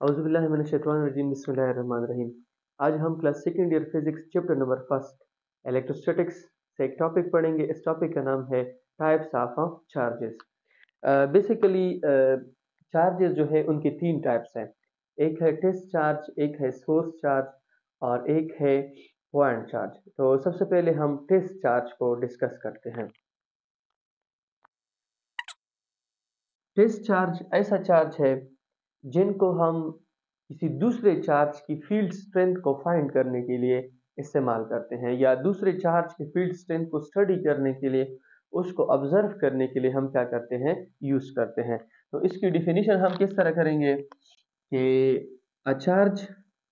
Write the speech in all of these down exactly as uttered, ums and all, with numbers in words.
औज़ुबिल्लाहिमिनश्शैतानिर्रजीम बिस्मिल्लाहिर्रहमानिर्रहीम। आज हम class second year physics chapter number first electrostatics से एक टॉपिक पढ़ेंगे। इस टॉपिक का नाम है types of charges. Basically charges जो है उनके तीन टाइप्स हैं। एक है टेस्ट चार्ज, एक है सोर्स चार्ज और एक है पॉइंट चार्ज। तो सबसे पहले हम टेस्ट चार्ज को डिस्कस करते हैं। टेस्ट चार्ज ऐसा चार्ज है जिनको हम किसी दूसरे चार्ज की फील्ड स्ट्रेंथ को फाइंड करने के लिए इस्तेमाल करते हैं, या दूसरे चार्ज की फील्ड स्ट्रेंथ को स्टडी करने के लिए, उसको ऑब्जर्व करने के लिए हम क्या करते हैं, यूज करते हैं। तो इसकी डिफिनीशन हम किस तरह करेंगे कि a charge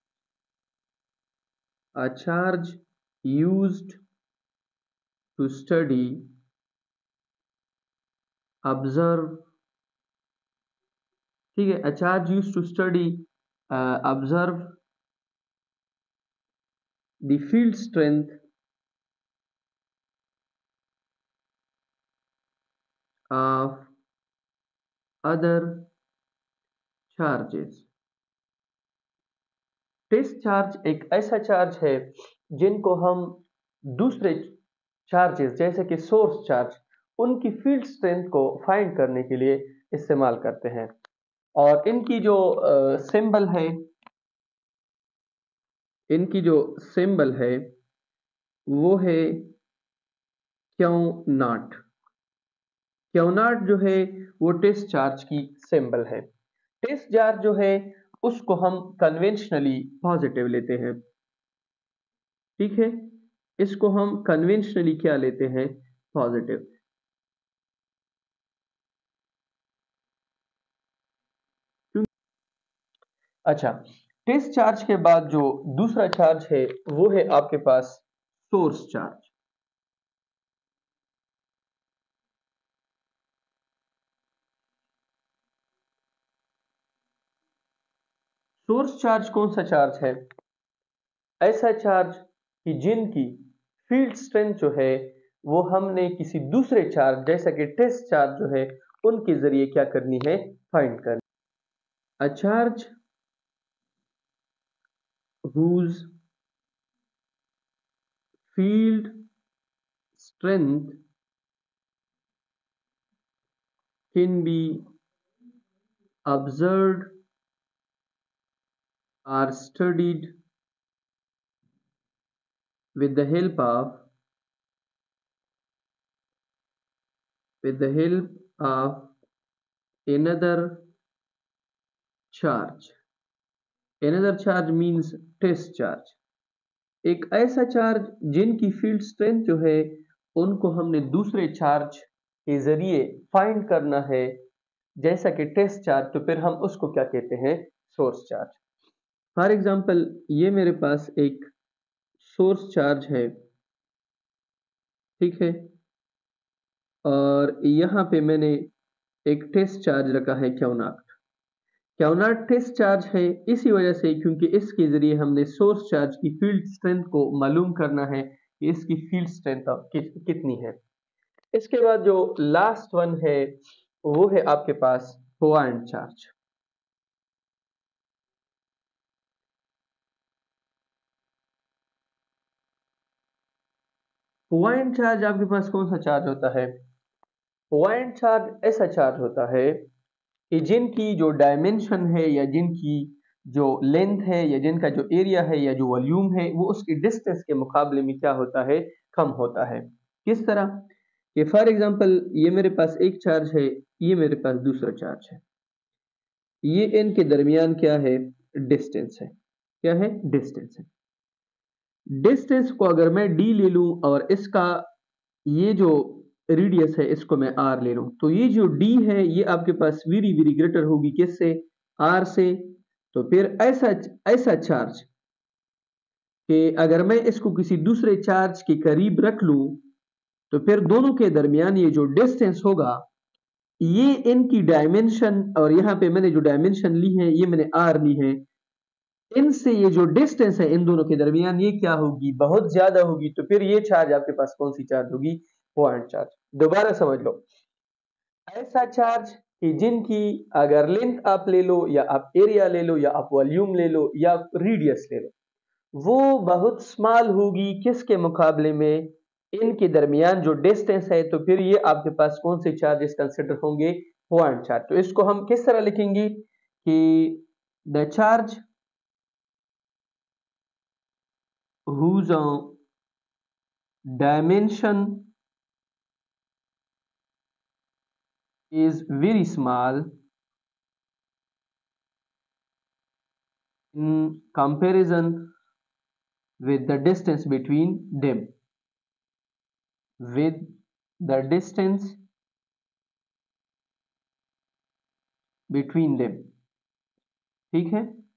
a charge used to study, observe, ठीक है, a charge used to study, observe the field strength of other charges। Test charge एक ऐसा चार्ज है जिनको हम दूसरे चार्जेस जैसे कि सोर्स चार्ज, उनकी फील्ड स्ट्रेंथ को फाइंड करने के लिए इस्तेमाल करते हैं। और इनकी जो सिंबल है इनकी जो सिंबल है वो है क्यू नॉट। क्यू नॉट जो है वो टेस्ट चार्ज की सिंबल है। टेस्ट चार्ज जो है उसको हम कन्वेंशनली पॉजिटिव लेते हैं, ठीक है, इसको हम कन्वेंशनली क्या लेते हैं, पॉजिटिव। अच्छा, टेस्ट चार्ज के बाद जो दूसरा चार्ज है वो है आपके पास सोर्स चार्ज। सोर्स चार्ज कौन सा चार्ज है? ऐसा चार्ज कि जिनकी फील्ड स्ट्रेंथ जो है वो हमने किसी दूसरे चार्ज जैसा कि टेस्ट चार्ज जो है उनके जरिए क्या करनी है, फाइंड करनी। A charge whose field strength can be observed or studied with the help of with the help of another charge। another charge means test charge। एक ऐसा चार्ज जिनकी फील्ड स्ट्रेंथ जो है उनको हमने दूसरे चार्ज के जरिए फाइंड करना है जैसा कि टेस्ट चार्ज, तो फिर हम उसको क्या कहते हैं, सोर्स चार्ज। फॉर एग्जांपल ये मेरे पास एक सोर्स चार्ज है, ठीक है, और यहाँ पे मैंने एक टेस्ट चार्ज रखा है Q naught. Q naught test charge है इसी वजह से क्योंकि इसके जरिए हमने सोर्स चार्ज की फील्ड स्ट्रेंथ को मालूम करना है कि इसकी फील्ड स्ट्रेंथ कि, कितनी है। इसके बाद जो लास्ट वन है वो है आपके पास पॉइंट चार्ज। पॉइंट चार्ज आपके पास कौन सा चार्ज होता है? पॉइंट चार्ज ऐसा चार्ज होता है कि जिनकी जो डायमेंशन है या जिनकी जो लेंथ है या जिनका जो एरिया है या जो वॉल्यूम है वो उसकी डिस्टेंस के मुकाबले में क्या होता है, कम होता है। किस तरह कि फॉर एग्जांपल ये मेरे पास एक चार्ज है, ये मेरे पास दूसरा चार्ज है, ये इनके दरमियान क्या है, डिस्टेंस है। क्या है, डिस्टेंस है। डिस्टेंस को अगर मैं डी ले लूं और इसका ये जो रेडियस है इसको मैं आर ले लूं, तो ये जो डी है ये आपके पास वेरी वेरी ग्रेटर होगी किससे, आर से। तो फिर ऐसा ऐसा चार्ज कि अगर मैं इसको किसी दूसरे चार्ज के करीब रख लूं तो फिर दोनों के दरमियान ये जो डिस्टेंस होगा, ये इनकी डायमेंशन, और यहाँ पे मैंने जो डायमेंशन ली है ये मैंने आर ली है, इनसे ये जो डिस्टेंस है इन दोनों के दरमियान ये क्या होगी, बहुत ज्यादा होगी। तो फिर ये चार्ज आपके पास कौन सी चार्ज होगी, पॉइंट चार्ज। दोबारा समझ लो, ऐसा चार्ज कि जिनकी अगर लेंथ आप ले लो या आप एरिया ले लो या आप वॉल्यूम ले लो या रेडियस ले लो, वो बहुत स्मॉल होगी किसके मुकाबले में, इनके दरमियान जो डिस्टेंस है। तो फिर ये आपके पास कौन से चार्जेस कंसिडर होंगे, पॉइंट चार्ज। तो इसको हम किस तरह लिखेंगे कि the charge whose dimension is very small in comparison with the distance between them, with the distance between them। ठीक है।